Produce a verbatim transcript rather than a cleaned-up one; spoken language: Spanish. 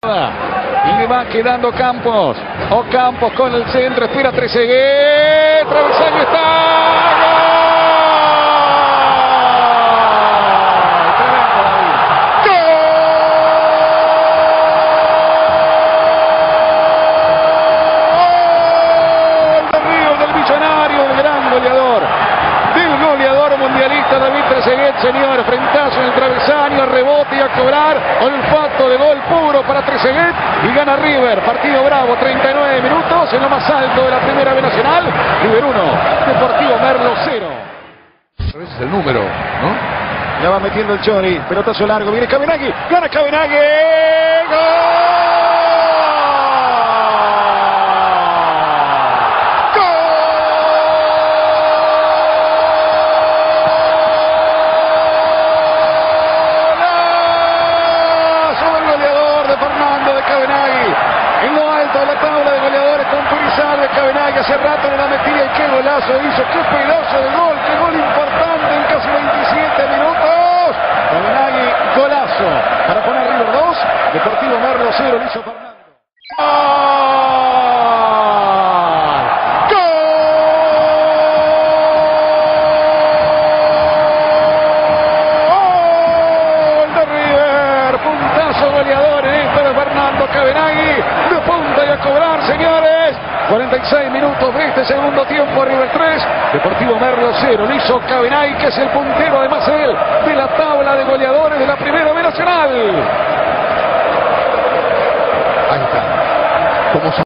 Y le va quedando Campos. O Campos con el centro. Espera Trezeguet. Travesaño está. ¡Gol! De River, del millonario, del gran goleador. Del goleador mundialista David Trezeguet, señor. Frentazo en el travesaño, rebote y a cobrar. Olfato de gol puro para Trezeguet y gana River. Partido bravo, treinta y nueve minutos en lo más alto de la Primera B Nacional. River uno, Deportivo Merlo cero. Ese es el número, ¿no? Ya va metiendo el Chori. Pelotazo largo, viene Cabenagui. Gana Cabenagui. ¡Gol! En lo alto de la tabla de goleadores con Pulizardo, Cabenagui hace rato no la metía y qué golazo hizo, qué pedazo de gol, qué gol importante en casi veintisiete minutos. Cabenagui, golazo para poner River dos, Deportivo Merlo cero, lo hizo Fernando. ¡Gol de River! Puntazo goleador en esto de Fernando Cabenagui. De punta y a cobrar, señores. cuarenta y seis minutos de este segundo tiempo. River tres, Deportivo Merlo cero. Lo hizo Cabenagui, que es el puntero, además él, de la tabla de goleadores de la Primera B Nacional. Ahí está. Como